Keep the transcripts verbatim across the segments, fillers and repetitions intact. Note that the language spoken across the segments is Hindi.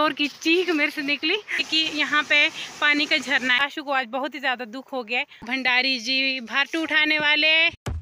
जोर की चीख मेरे से निकली कि यहाँ पे पानी का झरना है। आशु को आज बहुत ही ज़्यादा दुख हो गया है। भंडारी जी भाटू उठाने वाले।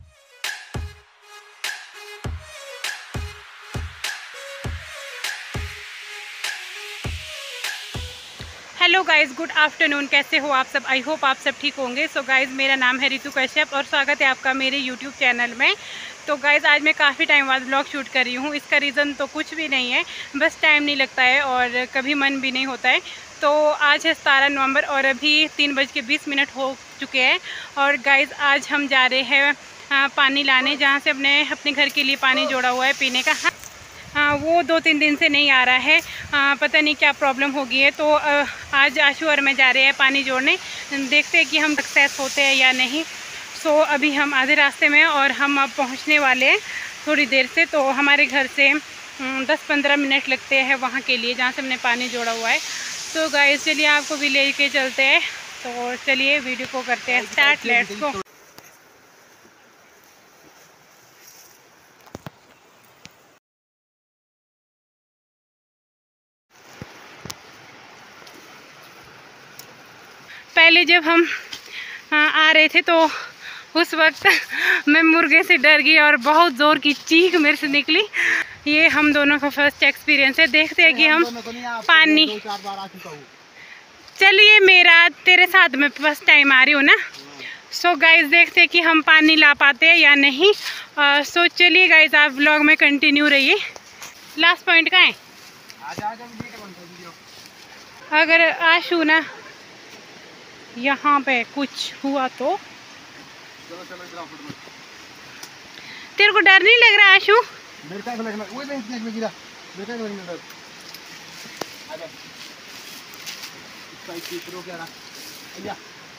Hello guys, good afternoon. कैसे हो आप सब? आई होप आप सब ठीक होंगे। सो गाइज़, मेरा नाम है रितु कश्यप और स्वागत है आपका मेरे यूट्यूब चैनल में। तो गाइज़, आज मैं काफ़ी टाइम बाद ब्लॉग शूट कर रही हूँ। इसका रीज़न तो कुछ भी नहीं है, बस टाइम नहीं लगता है और कभी मन भी नहीं होता है। तो आज है सतारह नवंबर और अभी तीन बज के बीस मिनट हो चुके हैं। और गाइज़, आज हम जा रहे हैं पानी लाने, जहाँ से अपने अपने घर के लिए पानी जोड़ा हुआ है पीने का। हाँ, वो दो तीन दिन से नहीं आ रहा है। आ, पता नहीं क्या प्रॉब्लम हो गई है। तो आ, आज आशु और मैं जा रहे हैं पानी जोड़ने। देखते हैं कि हम सक्सेस होते हैं या नहीं। सो अभी हम आधे रास्ते में और हम अब पहुंचने वाले हैं थोड़ी देर से। तो हमारे घर से दस पंद्रह मिनट लगते हैं वहाँ के लिए, जहाँ से हमने पानी जोड़ा हुआ है। तो गाइस, चलिए आपको भी ले के चलते हैं। तो चलिए वीडियो को करते हैं स्टार्ट। Let's go. पहले जब हम आ रहे थे तो उस वक्त मैं मुर्गे से डर गई और बहुत ज़ोर की चीख मेरे से निकली। ये हम दोनों का फर्स्ट एक्सपीरियंस है। देखते हैं कि हम पानी, चलिए मेरा तेरे साथ में फर्स्ट टाइम आ रही हूँ ना। सो गाइस, देखते हैं कि हम पानी ला पाते हैं या नहीं। सो चलिए गाइस, आप व्लॉग में कंटिन्यू रहिए। लास्ट पॉइंट कहाँ है? अगर आशु ना यहाँ पे कुछ हुआ तो चलो चलो, तेरे को डर नहीं लग रहा आशु? मेरे को लग रहा है, वो नहीं देख में गिरा, मेरे को नहीं डर। आजा, इसका इस रो क्या रहा? आजा,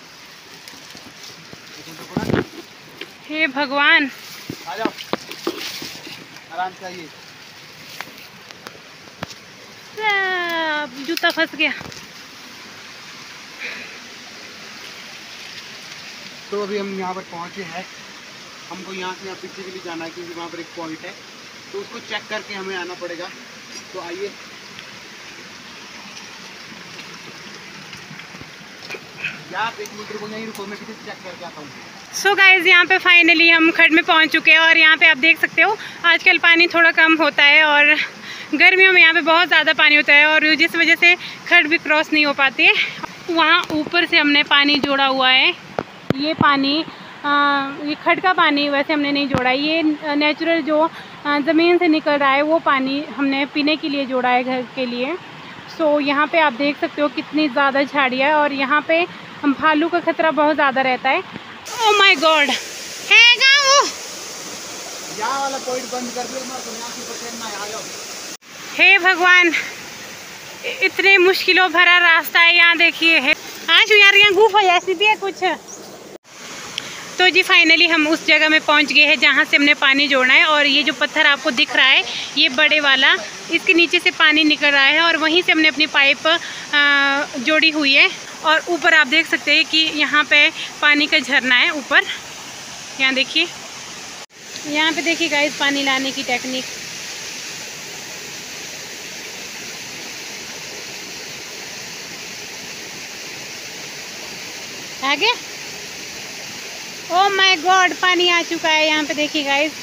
हे भगवान, आ जाओ, आराम से आइए। जूता फंस गया। तो अभी हम यहाँ पर पहुँचे हैं। हमको यहाँ से यहाँ पीछे के लिए जाना है क्योंकि वहाँ पर एक पॉइंट है, तो उसको चेक करके हमें आना पड़ेगा। तो आइए, आप एक मिनट रुको, नहीं रुको, मैं किसी से चेक करके आता हूँ। सो गाइज, यहाँ पे फाइनली हम खड्ड में पहुँच चुके हैं और यहाँ पे आप देख सकते हो आजकल पानी थोड़ा कम होता है और गर्मियों में यहाँ पे बहुत ज़्यादा पानी होता है और जिस वजह से खड्ड भी क्रॉस नहीं हो पाती है। वहाँ ऊपर से हमने पानी जोड़ा हुआ है। ये पानी आ, ये खड्ड का पानी वैसे हमने नहीं जोड़ा, ये नेचुरल जो ज़मीन से निकल रहा है वो पानी हमने पीने के लिए जोड़ा है घर के लिए। सो यहाँ पे आप देख सकते हो कितनी ज़्यादा झाड़ियाँ है और यहाँ पे भालू का खतरा बहुत ज़्यादा रहता है। ओह माय गॉड, है वो यहाँ वाला पॉइंट बंद कर दिया ना, तो यहाँ से पकड़ना है। आ जाओ। हे भगवान, इतने मुश्किलों भरा रास्ता है। यहाँ देखिए है आज यार, यहाँ गुफा ऐसी भी है कुछ। तो जी फाइनली हम उस जगह में पहुंच गए हैं जहां से हमने पानी जोड़ना है। और ये जो पत्थर आपको दिख रहा है, ये बड़े वाला, इसके नीचे से पानी निकल रहा है और वहीं से हमने अपनी पाइप आ, जोड़ी हुई है। और ऊपर आप देख सकते हैं कि यहाँ पे पानी का झरना है ऊपर। यहाँ देखिए, यहाँ पे देखिए गाइस पानी लाने की टेक्निक। आगे ओह माय गॉड, पानी आ चुका है यहाँ पे। देखिए गाइस,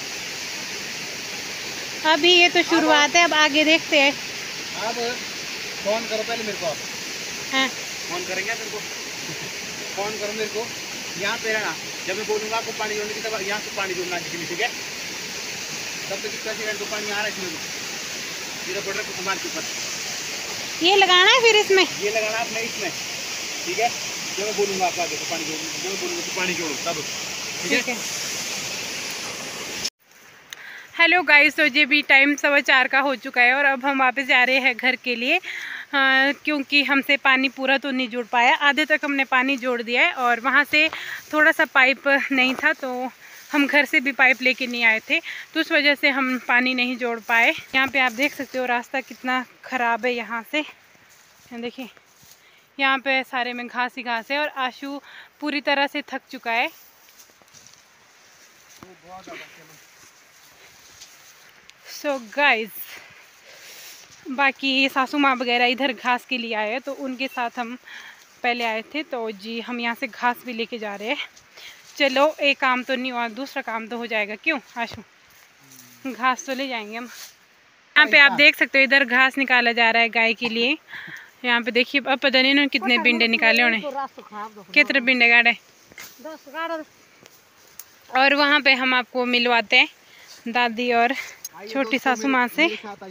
अभी ये तो शुरुआत है, अब आगे देखते हैं। अब फोन करो पहले मेरे को। हाँ, फोन करेंगे मेरे को, फोन करो मेरे को। यहाँ पे रहना, जब मैं बोलूँगा आपको पानी जोड़ने की, तब यहाँ से पानी जोड़ना है, ठीक है? तब तक कितना सेकंड को पानी आ रहा है इसमें, जीरो पड़ रहा है हमारे ऊपर। ये लगाना है फिर इसमें, ये लगाना है अपने इसमें, ठीक है? जब मैं बोलूँगा आपको आगे तो पानी जोड़ो, जब मैं बोलूँगा तो पानी जोड़ो तब, ठीक है? हेलो गाइस, तो ये भी टाइम सवा चार का हो चुका है और अब हम वापस जा रहे हैं घर के लिए। आ, क्योंकि हमसे पानी पूरा तो नहीं जोड़ पाया, आधे तक हमने पानी जोड़ दिया है और वहाँ से थोड़ा सा पाइप नहीं था, तो हम घर से भी पाइप लेके नहीं आए थे, तो उस वजह से हम पानी नहीं जोड़ पाए। यहाँ पे आप देख सकते हो रास्ता कितना ख़राब है। यहाँ से देखिए, यहाँ पे सारे में घास ही घास है और आशु पूरी तरह से थक चुका है। सो गाइस, बाकी सासू माँ वगैरह इधर घास के लिए आए, तो उनके साथ हम पहले आए थे। तो जी हम यहाँ से घास भी लेके जा रहे हैं। चलो एक काम तो नहीं हुआ, दूसरा काम तो हो जाएगा। क्यों आशु, घास तो ले जाएंगे हम। यहाँ पे आप देख सकते हो इधर घास निकाला जा रहा है गाय के लिए। यहाँ पे देखिए, अब पता नहीं इन्होंने कितने बिंडे निकाले होने, कितने बिंडे गाड़े। और वहाँ पे हम आपको मिलवाते हैं दादी और छोटी सासू माँ से।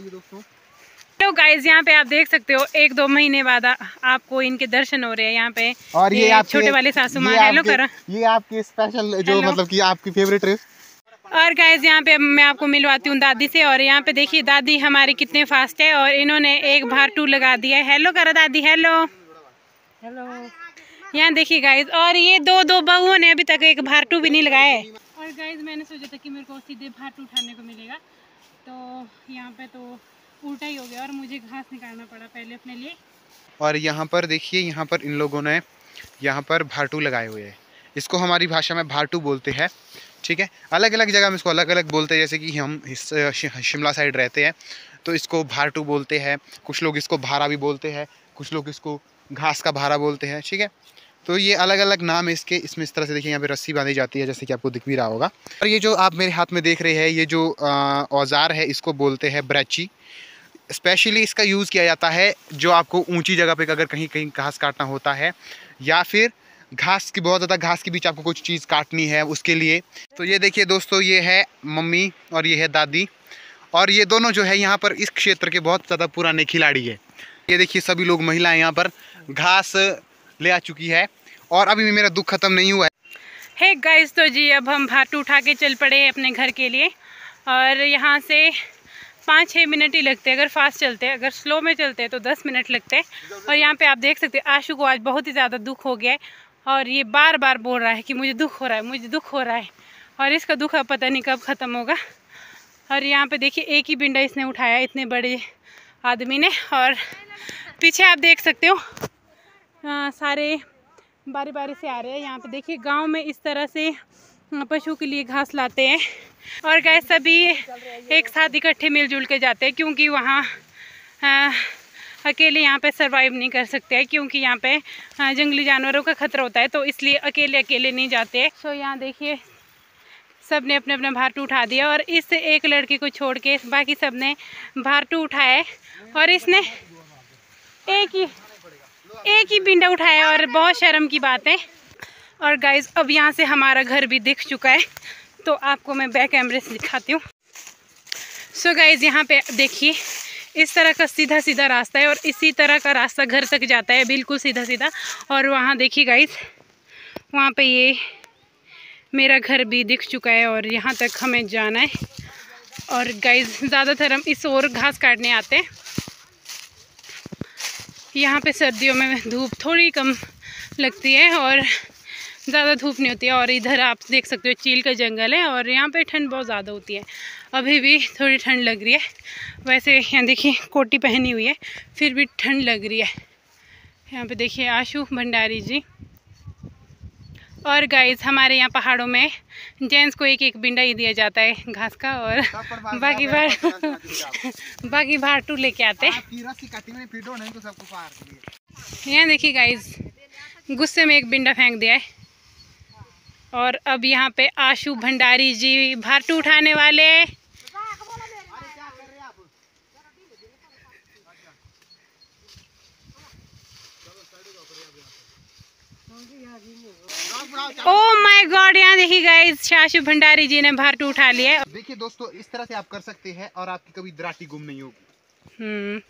तो गाइस यहाँ पे आप देख सकते हो एक दो महीने बाद आपको इनके दर्शन हो रहे हैं यहाँ पे। और ये, ये छोटे वाले सासू माँ, हेलो करो। ये आपके स्पेशल जो मतलब कि आपकी फेवरेट है। और गाइस यहाँ पे मैं आपको मिलवाती हूँ दादी से। और यहाँ पे देखिए दादी हमारी कितने फास्ट है, और इन्होंने एक भार टू लगा दिया है। हेलो करो दादी, हेलो हेलो। यहाँ देखिए गाइस, और ये दो दो बहुओं ने अभी तक एक भार टू भी नहीं लगाया है। और गाइस मैंने सोचा था कि मेरे को सीधे भार टू उठाने को मिलेगा, तो यहाँ पे तो उल्टा ही हो गया और मुझे घास निकालना पड़ा पहले अपने लिए। और यहाँ पर देखिए, यहाँ पर इन लोगों ने यहाँ पर भाटू लगाए हुए हैं। इसको हमारी भाषा में भाटू बोलते हैं, ठीक है। अलग अलग जगह में इसको अलग अलग बोलते हैं। जैसे कि हम शिमला साइड रहते हैं तो इसको भाटू बोलते हैं, कुछ लोग इसको भारा भी बोलते हैं, कुछ लोग इसको घास का भारा बोलते हैं, ठीक है। तो ये अलग अलग नाम है इसके। इसमें इस तरह से देखिए यहाँ पे रस्सी बांधी जाती है, जैसे कि आपको दिख भी रहा होगा। और ये जो आप मेरे हाथ में देख रहे हैं, ये जो औजार है इसको बोलते हैं ब्रैची। स्पेशली इसका यूज़ किया जाता है जो आपको ऊंची जगह पे अगर कहीं कहीं घास काटना होता है, या फिर घास की बहुत ज़्यादा घास के बीच आपको कुछ चीज़ काटनी है उसके लिए। तो ये देखिए दोस्तों, ये है मम्मी और ये है दादी, और ये दोनों जो है यहाँ पर इस क्षेत्र के बहुत ज़्यादा पुराने खिलाड़ी है। ये देखिए सभी लोग, महिलाएं यहाँ पर घास ले आ चुकी है, और अभी भी मेरा दुख ख़त्म नहीं हुआ है। हे गाइस, तो जी अब हम भाटू उठा के चल पड़े अपने घर के लिए। और यहाँ से पाँच छः मिनट ही लगते हैं अगर फास्ट चलते हैं, अगर स्लो में चलते हैं तो दस मिनट लगते हैं। और यहाँ पे आप देख सकते हैं आशु को आज बहुत ही ज़्यादा दुख हो गया है, और ये बार बार बोल रहा है कि मुझे दुख हो रहा है, मुझे दुख हो रहा है। और इसका दुख अब पता नहीं कब ख़त्म होगा। और यहाँ पे देखिए एक ही बिंडा इसने उठाया, इतने बड़े आदमी ने। और पीछे आप देख सकते हो आ, सारे बारी बारी से आ रहे हैं। यहाँ पे देखिए गांव में इस तरह से पशु के लिए घास लाते हैं। और गाय सभी एक साथ इकट्ठे मिलजुल के जाते हैं, क्योंकि वहाँ अकेले यहाँ पे सरवाइव नहीं कर सकते हैं, क्योंकि यहाँ पे आ, जंगली जानवरों का खतरा होता है, तो इसलिए अकेले अकेले नहीं जाते। सो यहाँ देखिए सब ने अपने अपना भाटू उठा दिया, और इस एक लड़के को छोड़ के बाकी सब ने भाटू उठाया है। और इसने एक ही एक ही बिंडा उठाया, और बहुत शर्म की बात है। और गाइस अब यहाँ से हमारा घर भी दिख चुका है, तो आपको मैं बैक कैमरे से दिखाती हूँ। सो गाइस यहाँ पे देखिए इस तरह का सीधा सीधा रास्ता है, और इसी तरह का रास्ता घर तक जाता है, बिल्कुल सीधा सीधा। और वहाँ देखिए गाइस, वहाँ पे ये मेरा घर भी दिख चुका है, और यहाँ तक हमें जाना है। और गाइस ज़्यादातर हम इस ओर घास काटने आते हैं। यहाँ पे सर्दियों में धूप थोड़ी कम लगती है और ज़्यादा धूप नहीं होती है। और इधर आप देख सकते हो चील का जंगल है, और यहाँ पे ठंड बहुत ज़्यादा होती है। अभी भी थोड़ी ठंड लग रही है, वैसे यहाँ देखिए कोटी पहनी हुई है, फिर भी ठंड लग रही है। यहाँ पे देखिए आशु भंडारी जी। और गाइस हमारे यहाँ पहाड़ों में जेंट्स को एक एक बिंडा ही दिया जाता है घास का, और बाकी बार बाकी भाटू लेके आते हैं। यहाँ देखिए गाइस गुस्से में एक बिंडा फेंक दिया है। और अब यहाँ पे आशु भंडारी जी भाटू उठाने वाले। ओह माय गॉड, यहाँ देखिए गाइस आशु भंडारी जी ने भाटू उठा लिया है। देखिए दोस्तों, इस तरह से आप कर सकते हैं और आपकी कभी दराटी गुम नहीं होगी। हम्म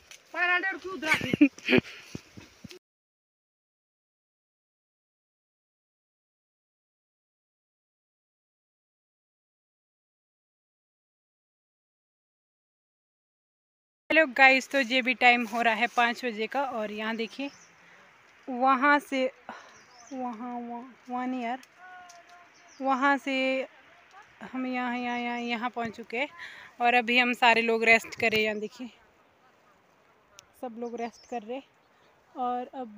हेलो गाइस, तो ये भी टाइम हो रहा है पाँच बजे का। और यहाँ देखिए वहाँ से वहाँ वहाँ नहीं यार, वहाँ से हम यहाँ यहाँ यहाँ यहाँ पहुँच चुके हैं। और अभी हम सारे लोग रेस्ट कर रहे हैं। यहाँ देखिए सब लोग रेस्ट कर रहे। और अब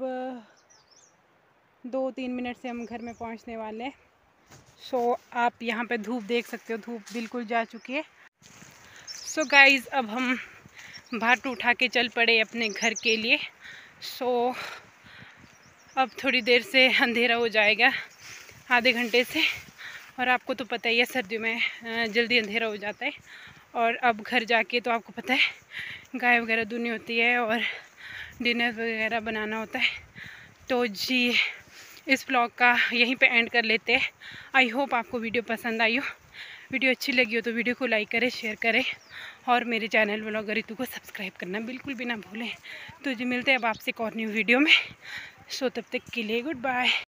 दो तीन मिनट से हम घर में पहुँचने वाले हैं। सो आप यहाँ पे धूप देख सकते हो, धूप बिल्कुल जा चुकी है। सो गाइस अब हम भाटू उठा के चल पड़े अपने घर के लिए। सो अब थोड़ी देर से अंधेरा हो जाएगा, आधे घंटे से। और आपको तो पता ही है सर्दियों में जल्दी अंधेरा हो जाता है। और अब घर जाके तो आपको पता है गाय वगैरह दूनी होती है और डिनर वगैरह बनाना होता है। तो जी इस ब्लॉग का यहीं पे एंड कर लेते हैं। आई होप आपको वीडियो पसंद आई हो। वीडियो अच्छी लगी हो तो वीडियो को लाइक करें, शेयर करें और मेरे चैनल व्लॉगर रितु को सब्सक्राइब करना बिल्कुल भी ना भूलें। तो जी मिलते हैं अब आपसे एक और न्यू वीडियो में। सो तब तक के लिए गुड बाय।